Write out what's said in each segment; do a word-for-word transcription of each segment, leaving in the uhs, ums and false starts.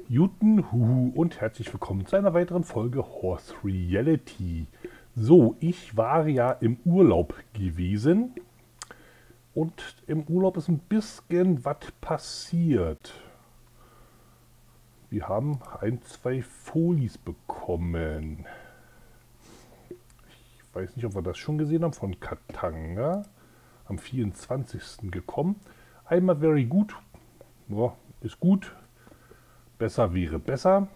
Juten, Huhu und herzlich willkommen zu einer weiteren Folge Horse Reality. So, ich war ja im Urlaub gewesen und im Urlaub ist ein bisschen was passiert. Wir haben ein, zwei Folies bekommen. Ich weiß nicht, ob wir das schon gesehen haben, von Katanga. Am vierundzwanzigsten gekommen. Einmal very gut. Ja, ist gut. Besser wäre besser.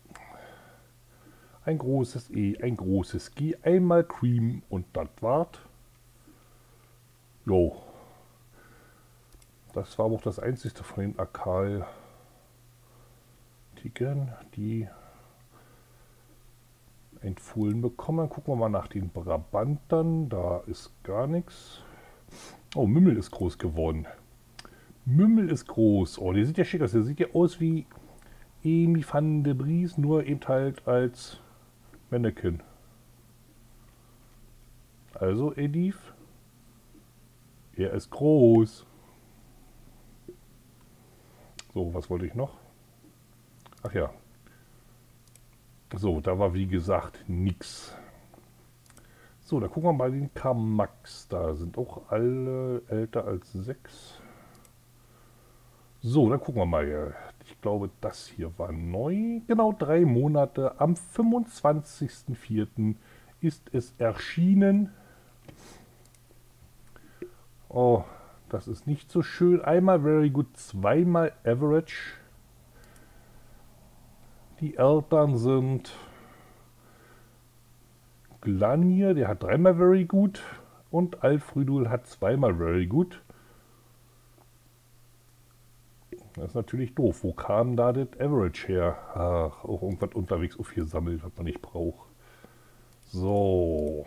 Ein großes E, ein großes G, einmal Cream und das war's. Jo. Das war aber auch das einzigste von den Akal-Tigern, die empfohlen bekommen. Dann gucken wir mal nach den Brabantern. Da ist gar nichts. Oh, Mümmel ist groß geworden. Mümmel ist groß. Oh, der sieht ja schick aus. Der sieht ja aus wie Emi van de Vries, nur eben halt als Mannequin. Also, Edith, er ist groß. So, was wollte ich noch? Ach ja. So, da war wie gesagt nix. So, da gucken wir mal den Kamax. Da sind auch alle älter als sechs. So, dann gucken wir mal. Ich glaube, das hier war neu. Genau drei Monate. Am fünfundzwanzigsten vierten ist es erschienen. Oh, das ist nicht so schön. Einmal very good, zweimal average. Die Eltern sind Glanier, der hat dreimal very good. Und Alfridul hat zweimal very good. Das ist natürlich doof. Wo kam da das Average her? Ach, auch irgendwas unterwegs auf hier sammelt, was man nicht braucht. So.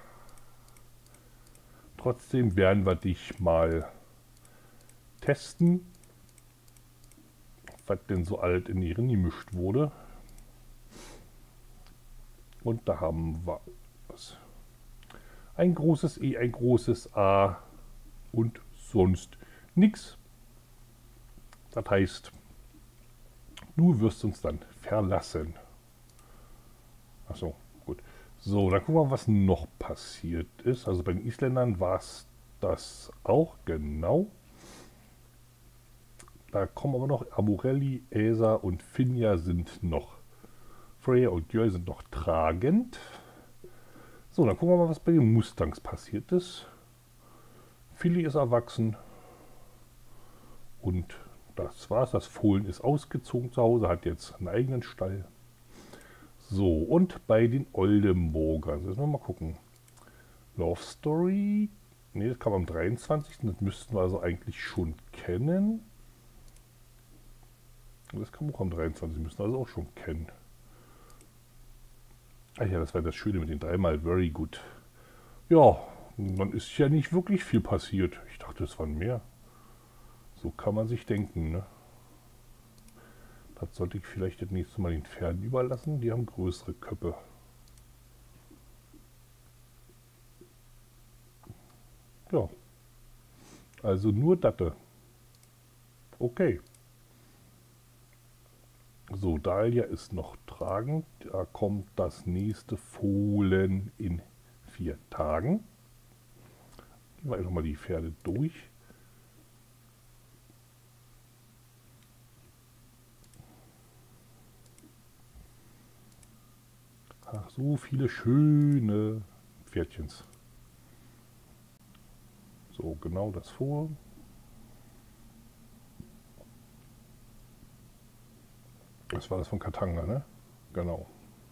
Trotzdem werden wir dich mal testen, was denn so alt in ihren gemischt wurde. Und da haben wir was. Ein großes E, ein großes A und sonst nichts. Das heißt, du wirst uns dann verlassen. Achso, gut. So, dann gucken wir mal, was noch passiert ist. Also bei den Isländern war es das auch, genau. Da kommen aber noch Amorelli, Aesa und Finja sind noch. Freya und Jöl sind noch tragend. So, dann gucken wir mal, was bei den Mustangs passiert ist. Philly ist erwachsen. Und das war's. Das Fohlen ist ausgezogen zu Hause, hat jetzt einen eigenen Stall. So, und bei den Oldenburgern. Jetzt mal gucken. Love Story. Ne, das kam am dreiundzwanzigsten Das müssten wir also eigentlich schon kennen. Das kam auch am dreiundzwanzigsten müssen wir also auch schon kennen. Ach ja, das war das Schöne mit den dreimal very good. Ja, dann ist ja nicht wirklich viel passiert. Ich dachte, es waren mehr. So kann man sich denken, ne? Das sollte ich vielleicht das nächste Mal den Pferden überlassen. Die haben größere Köpfe. Ja. Also nur Datte. Okay. So, Dahlia ist noch tragend. Da kommt das nächste Fohlen in vier Tagen. Gehen wir einfach mal die Pferde durch. Ach, so viele schöne Pferdchens. So, genau das vor. Das war das von Katanga, ne? Genau.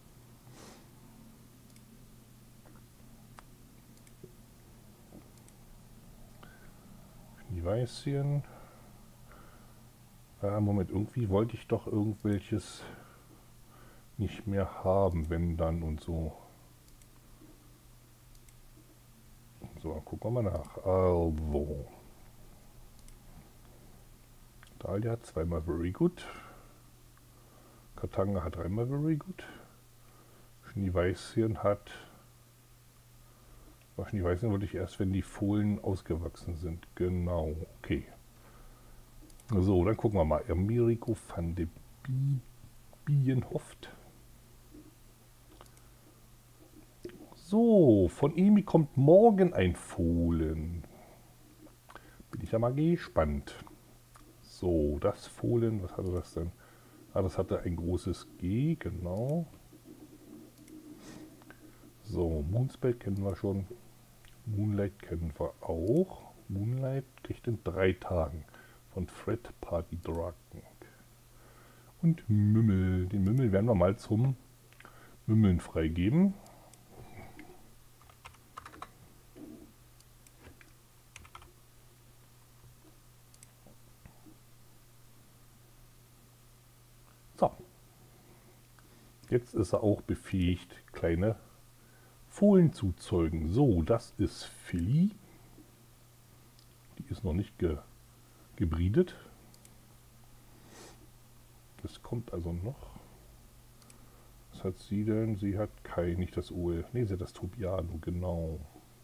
Die Weißchen. Ja, Moment, irgendwie wollte ich doch irgendwelches nicht mehr haben, wenn dann und so. So, gucken wir mal nach. Also. Dahlia hat zweimal very good. Katanga hat dreimal very good. Schneeweißchen hat. Schneeweißchen wollte ich erst, wenn die Fohlen ausgewachsen sind. Genau, okay. So, dann gucken wir mal. Americo van de Bienenhoft. So, von Emi kommt morgen ein Fohlen. Bin ich ja mal gespannt. So, das Fohlen, was hatte das denn? Ah, das hatte ein großes G, genau. So, Moonspell kennen wir schon. Moonlight kennen wir auch. Moonlight kriegt in drei Tagen von Fred Party Draken. Und Mümmel. Den Mümmel werden wir mal zum Mümmeln freigeben. So. Jetzt ist er auch befähigt, kleine Fohlen zu zeugen. So, das ist Philly. Die ist noch nicht ge gebriedet. Das kommt also noch. Was hat sie denn? Sie hat kein, nicht das O L. Ne, sie hat das Tobiano, genau.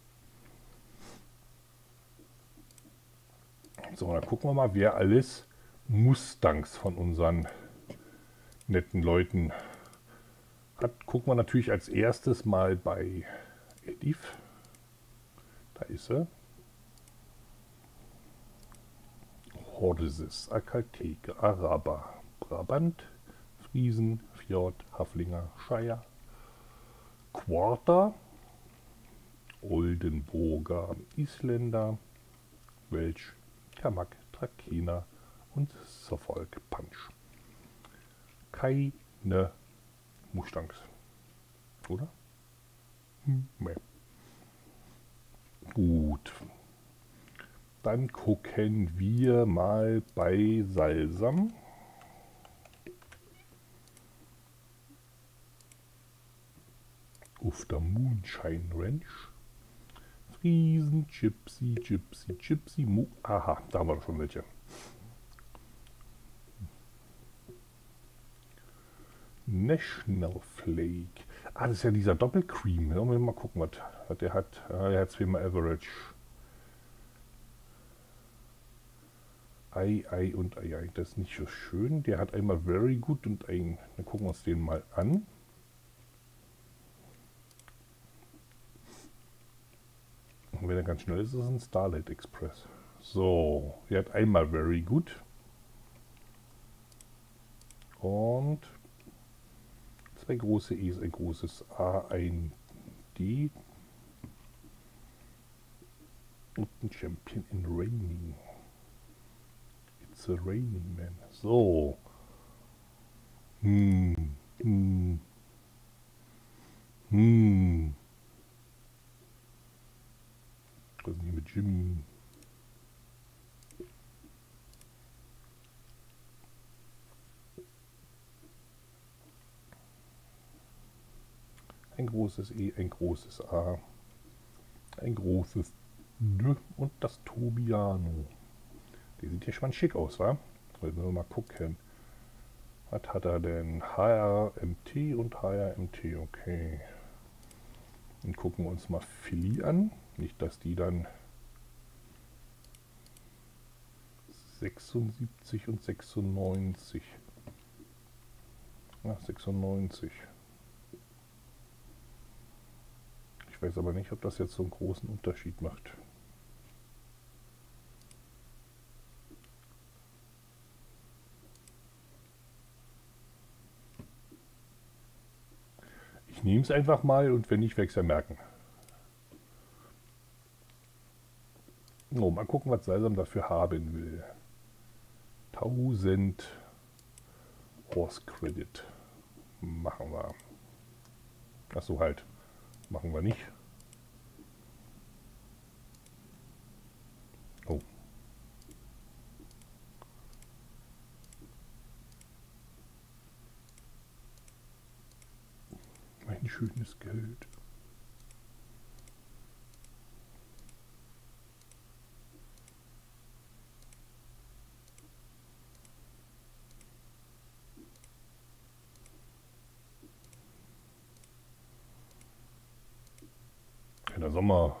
So, dann gucken wir mal, wer alles Mustangs von unseren netten Leuten hat. Gucken wir natürlich als erstes mal bei Edith. Da ist sie. Hordesis, Akalteke, Araber, Brabant, Friesen, Fjord, Haflinger, Shire, Quarter, Oldenburger, Isländer, Welsh, Kamak, Trakehner und Suffolk Punch. Keine Mustangs, oder? Hm, nee. Gut. Dann gucken wir mal bei Salsam. Auf der Moonshine Ranch. Friesen, Gypsy, Gypsy, Gypsy, Mu. Aha, da haben wir schon welche. National Flake. Ah, das ist ja dieser Doppelcream. Wollen wir mal gucken, was, was der hat. Ah, er hat zweimal Average. Ei, Ei und Ei, Ei. Das ist nicht so schön. Der hat einmal Very Good und ein. Dann gucken wir uns den mal an. Und wenn er ganz schnell ist, ist es ein Starlight Express. So, der hat einmal Very Good. Und zwei große E's, ein großes A, ein D. Und ein Champion in Raining. It's a Raining Man. So. Hm. Hm. Hm. Was ist denn mit Jimmy? Ein großes E, ein großes A, ein großes D und das Tobiano. Der sieht ja schon schick aus, wa? Wollen wir mal gucken. Was hat er denn? H R M T und H R M T, okay. Dann gucken wir uns mal Philly an. Nicht, dass die dann sechsundsiebzig und sechsundneunzig. Ja, sechsundneunzig. Ich weiß aber nicht, ob das jetzt so einen großen Unterschied macht. Ich nehme es einfach mal und wenn nicht, werde ich es ja merken. Oh, mal gucken, was Salsam dafür haben will. tausend Horse Credit. Machen wir. Achso, halt. Machen wir nicht. Oh. Mein schönes Geld. Der Sommer.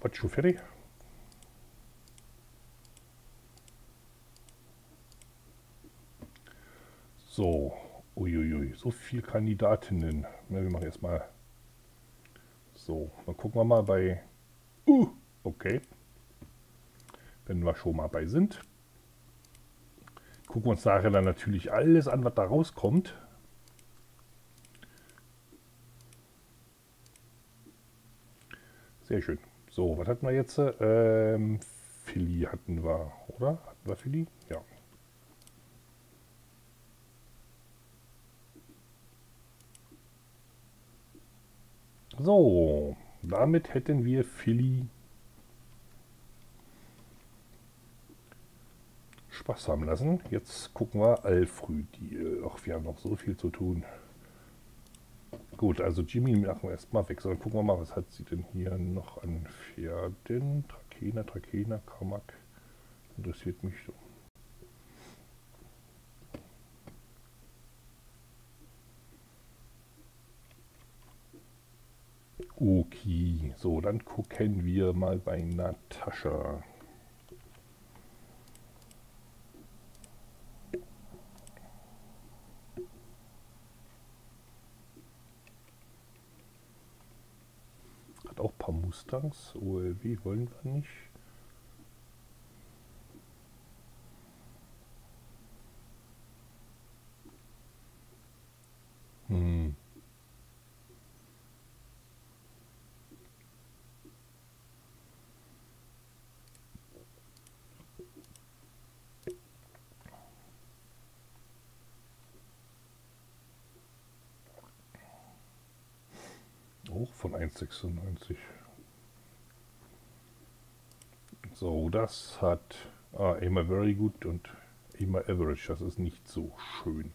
Was, schon fertig? So, uiuiui, so viele Kandidatinnen. Ja, wir machen erstmal so. Dann gucken wir mal bei. Uh, okay. Wenn wir schon mal bei sind. Gucken wir uns nachher dann natürlich alles an, was da rauskommt. Sehr schön. So, was hatten wir jetzt? Ähm, Philly hatten wir, oder? Hatten wir Philly? Ja. So, damit hätten wir Philly Spaß haben lassen. Jetzt gucken wir Alfrüdil. Ach, wir haben noch so viel zu tun. Gut, also Jimmy machen wir erstmal weg. So, dann gucken wir mal, was hat sie denn hier noch an Pferden? Trakehner, Trakehner, Kamak. Interessiert mich so. Okay, so, dann gucken wir mal bei Natascha. Hat auch ein paar Mustangs. O L W wollen wir nicht. Hm. Auch von eins Komma sechsundneunzig. So, das hat ah, immer very good und immer average. Das ist nicht so schön.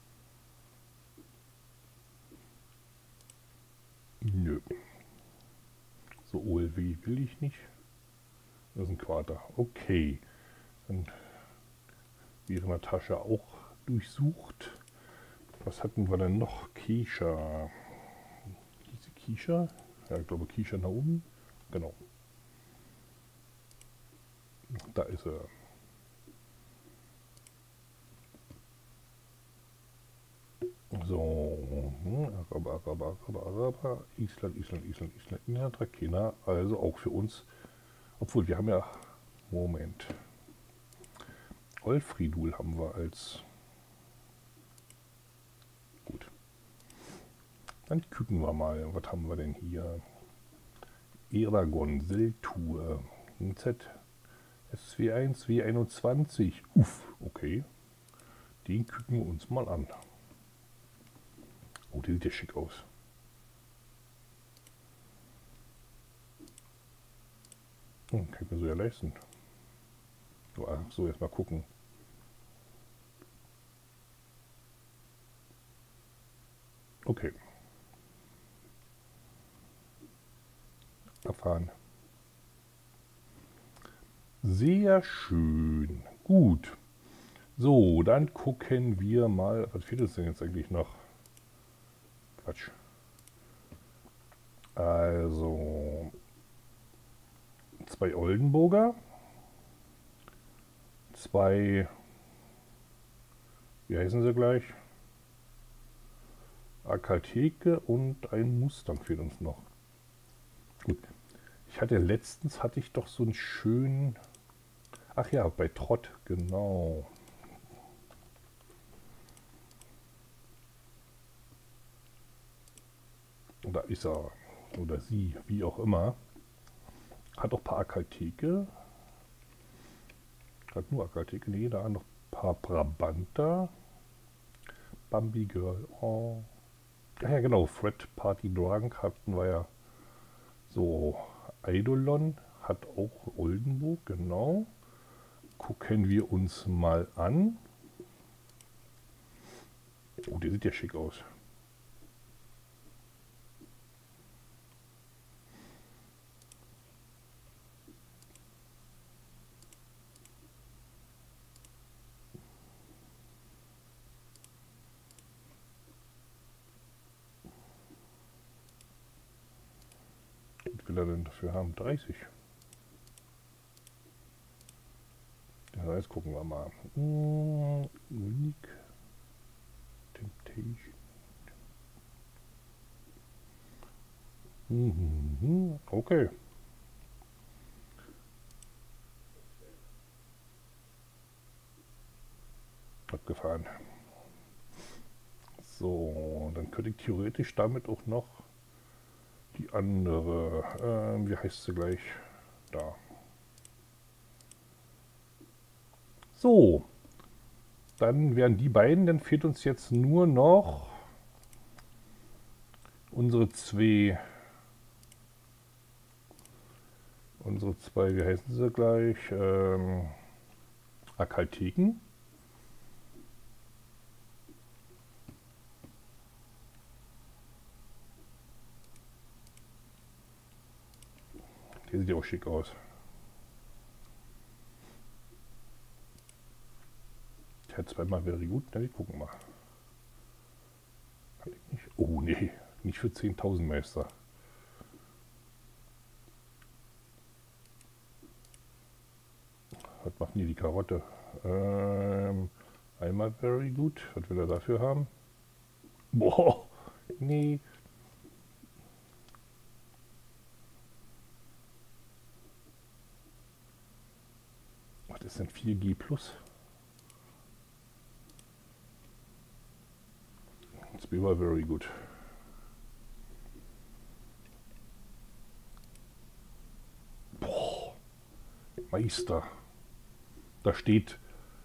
Nö. So, O L W will ich nicht. Das ist ein Quater. Okay. Dann wäre Natascha auch durchsucht. Was hatten wir denn noch? Keisha. Diese Keisha? Ja, ich glaube Keisha nach oben. Genau. Da ist er. So. Araber, Araber, Araber, Araber. Island, Island, Island, Island, Island, Trakehner. Also auch für uns. Obwohl, wir haben ja. Moment. Olfridul haben wir als. Gut. Dann gucken wir mal. Was haben wir denn hier? Eragon, Seltur. Z. S W eins, W einundzwanzig. Uff, okay. Den gucken wir uns mal an. Oh, der sieht ja schick aus. Hm, kann ich mir so ja leisten. So, so erstmal gucken. Okay. Erfahren. Sehr schön. Gut. So, dann gucken wir mal. Was fehlt uns denn jetzt eigentlich noch? Quatsch. Also. Zwei Oldenburger. Zwei. Wie heißen sie gleich? Akateke und ein Mustang fehlt uns noch. Gut. Ich hatte letztens hatte ich doch so einen schönen. Ach ja, bei Trott, genau. Da ist er. Oder sie, wie auch immer. Hat auch ein paar Akateke. Hat nur Akateke. Nee, da noch ein paar Brabanter. Bambi Girl. Oh. Ach ja, genau. Fred Party Drunk hatten wir ja. So, Eidolon hat auch Oldenburg, genau. Gucken wir uns mal an. Oh, der sieht ja schick aus. will er denn dafür haben? dreißig. Ja, jetzt gucken wir mal. Hm, Unique Temptation. Mhm, okay. Abgefahren. So, dann könnte ich theoretisch damit auch noch die andere, äh, wie heißt sie gleich? Da. So, dann wären die beiden, dann fehlt uns jetzt nur noch unsere zwei, unsere zwei, wie heißen sie gleich? Ähm, Akaltheken. Der sieht ja auch schick aus. Der hat zweimal very gut. Na, wir gucken mal. Kann ich nicht? Oh nee, nicht für zehntausend Meister. Was macht denn hier die Karotte? Ähm, einmal very gut. Was will er dafür haben? Boah, nee. Was ist denn vier G plus? Zweimal very gut. Boah, Meister. Da steht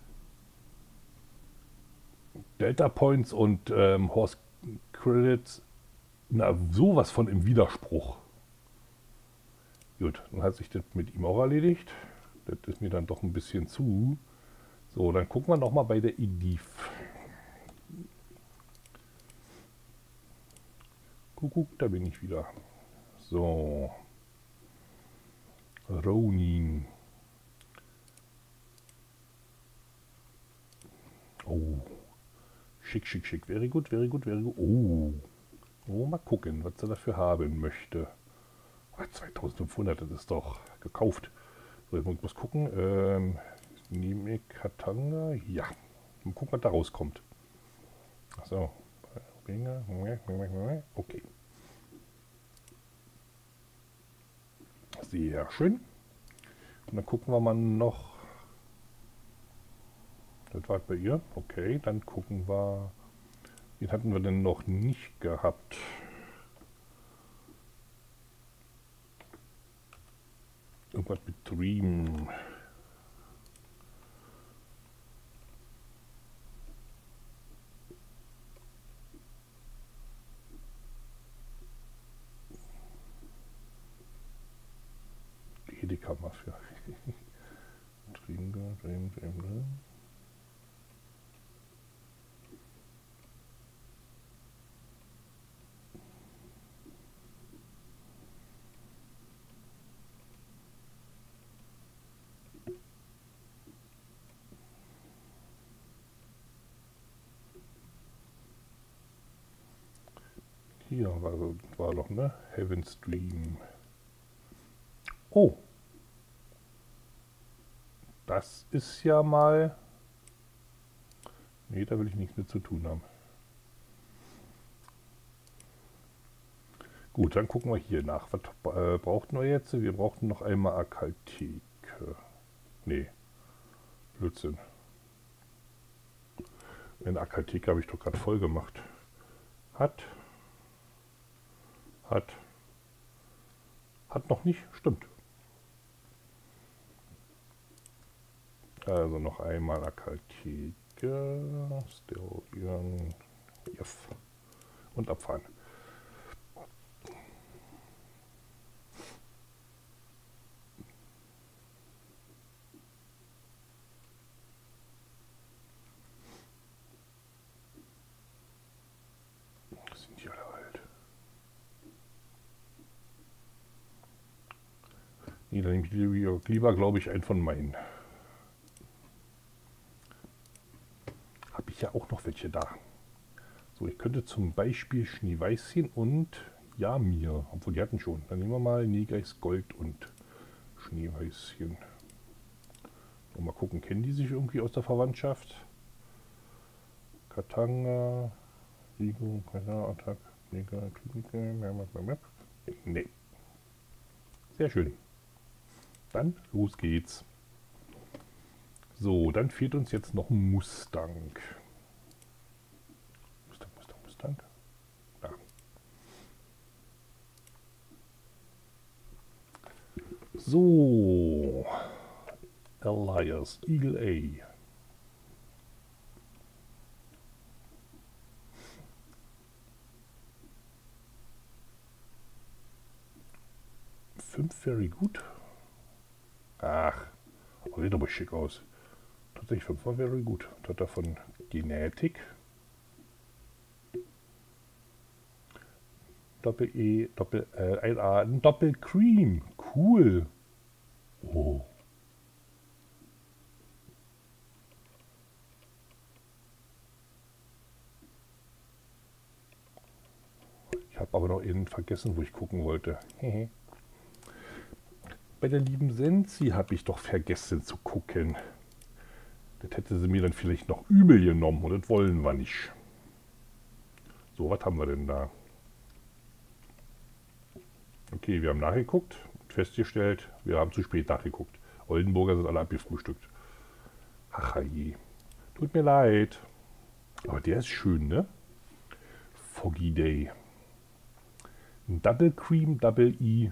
Delta Points und ähm, Horse Credits. Na, sowas von im Widerspruch. Gut, dann hat sich das mit ihm auch erledigt. Das ist mir dann doch ein bisschen zu. So, dann gucken wir nochmal bei der Edif. Kuckuck, da bin ich wieder. So. Ronin. Oh. Schick, schick, schick. Very gut, very gut, very gut. Oh. Oh, mal gucken, was er dafür haben möchte. Oh, zweitausendfünfhundert, das ist doch gekauft. So, ich muss gucken. Ähm, nehme ich Katanga? Ja. Mal gucken, was da rauskommt. Achso. Okay. Sehr schön. Und dann gucken wir mal noch. Das war bei ihr. Okay, dann gucken wir. Den hatten wir denn noch nicht gehabt. Irgendwas mit Dream. Edeka Mafia. Dream, Dream, Dream, Dream. Hier war, war doch, ne? Heaven's Dream. Oh. Das ist ja mal... Nee, da will ich nichts mit zu tun haben. Gut, dann gucken wir hier nach. Was äh, brauchten wir jetzt? Wir brauchten noch einmal Akalthek. Nee. Blödsinn. Eine Akalthek habe ich doch gerade voll gemacht. Hat. Hat. Hat noch nicht. Stimmt. Also noch einmal Akalthek. Stellion. Yes. Und abfahren. Sind die alle alt? Nee, dann nehme ich lieber, lieber glaube ich, einen von meinen. Habe ich ja auch noch welche da. So, ich könnte zum Beispiel Schneeweißchen und Ja, mir. Obwohl, die hatten schon. Dann nehmen wir mal Negreis Gold und Schneehäuschen. Und mal gucken, kennen die sich irgendwie aus der Verwandtschaft? Katanga, Rigo, Katanga, Attack, Mega, Klinik, nee. Sehr schön. Dann los geht's. So, dann fehlt uns jetzt noch ein Mustang. Mustang, Mustang, Mustang. Da. So. Elias, Eagle A. Fünf very gut. Ach, sieht aber schick aus. Tatsächlich fünf war very gut. Hat davon Genetik. Doppel E, Doppel äh, ein A, ein Doppel Cream. Cool. Oh. Ich habe aber noch eben vergessen, wo ich gucken wollte. Bei der lieben Sensi habe ich doch vergessen zu gucken. Das hätte sie mir dann vielleicht noch übel genommen und das wollen wir nicht. So, was haben wir denn da? Okay, wir haben nachgeguckt und festgestellt, wir haben zu spät nachgeguckt. Oldenburger sind alle abgefrühstückt. Ach je. Tut mir leid. Aber der ist schön, ne? Foggy Day. Double Cream, Double E.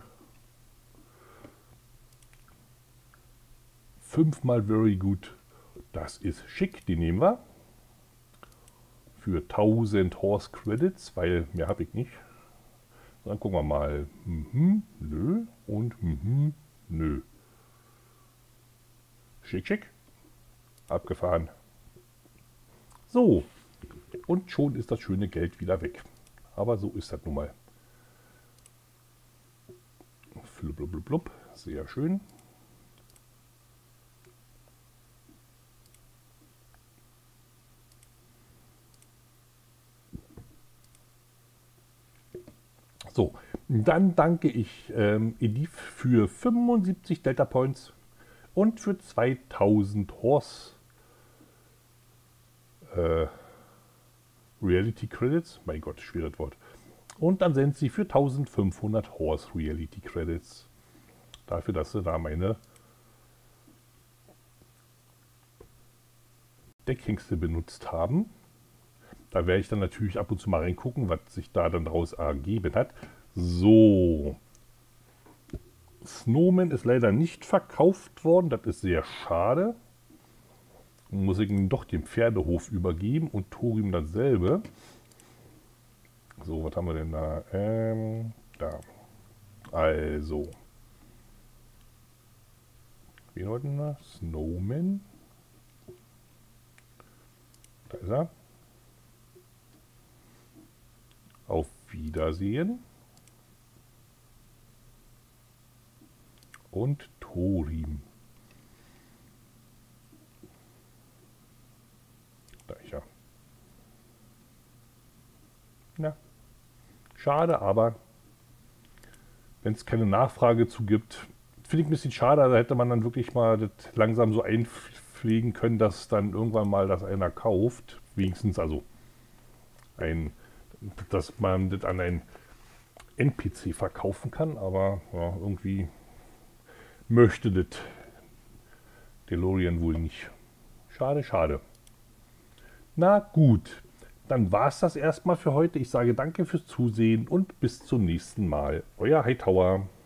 Fünfmal very good. Das ist schick, die nehmen wir. Für tausend Horse Credits, weil mehr habe ich nicht. Dann gucken wir mal. Mhm, nö und mhm, nö. Schick, schick. Abgefahren. So. Und schon ist das schöne Geld wieder weg. Aber so ist das nun mal. Blub, blub, sehr schön. So, dann danke ich ähm, Edith für fünfundsiebzig Delta Points und für zweitausend Horse äh, Reality Credits. Mein Gott, schweres Wort. Und dann sind sie für eintausendfünfhundert Horse Reality Credits. Dafür, dass sie da meine Deckhengste benutzt haben. Da werde ich dann natürlich ab und zu mal reingucken, was sich da dann daraus ergeben hat. So. Snowman ist leider nicht verkauft worden. Das ist sehr schade. Muss ich ihn doch dem Pferdehof übergeben und Thorim dasselbe. So, was haben wir denn da? Ähm, da. Also. Wen wollten wir? Snowman. Da ist er. Auf Wiedersehen. Und Thorim. Da ist er. Na. Schade, aber wenn es keine Nachfrage zu gibt, finde ich ein bisschen schade. Da hätte man dann wirklich mal das langsam so einpflegen können, dass dann irgendwann mal das einer kauft. Wenigstens also ein, dass man das an einen N P C verkaufen kann. Aber ja, irgendwie möchte das DeLorean wohl nicht. Schade, schade. Na gut. Dann war es das erstmal für heute. Ich sage danke fürs Zusehen und bis zum nächsten Mal. Euer Hightower.